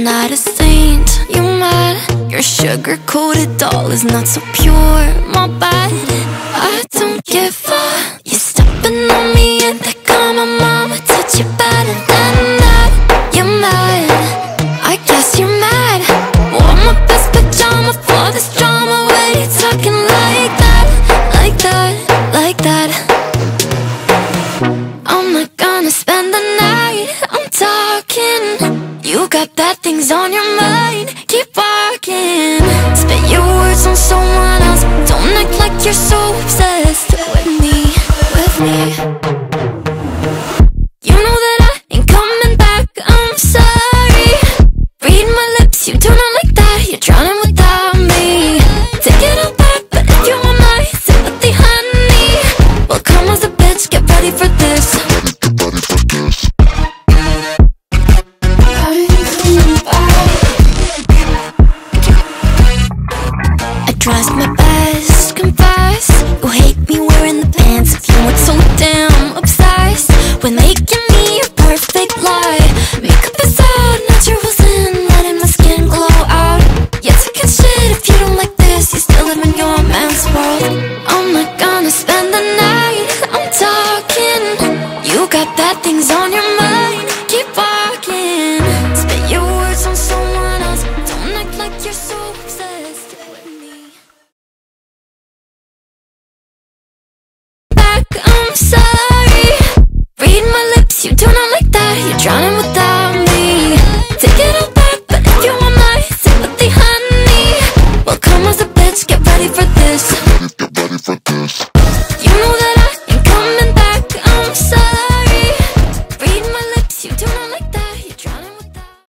not a saint, you mad? Your sugar-coated doll is not so pure, my bad. I don't give a. You're stepping on me and they call my mama. Touch you better than that. You're mad, I guess you're mad. Wore my best pajama for this drama. Why you talking like that, like that, like that? I'm not gonna spend the night, I'm talking. You got bad things on your mind, keep walking. Spit your words on someone else. Don't act like you're so obsessed with me, with me. You know that I ain't coming back, I'm sorry. Read my lips, you do not like that. You're drowning without me. Take it all back, but if you want my sympathy, honey, well, come as a bitch, get ready for this. Tries my best, confess. You hate me wearing the pants. If you weren't so damn obsessed with making me a perfect lie. Makeup is out, naturals in, letting my skin glow out. Yeah, take a shit if you don't like this. You still live in your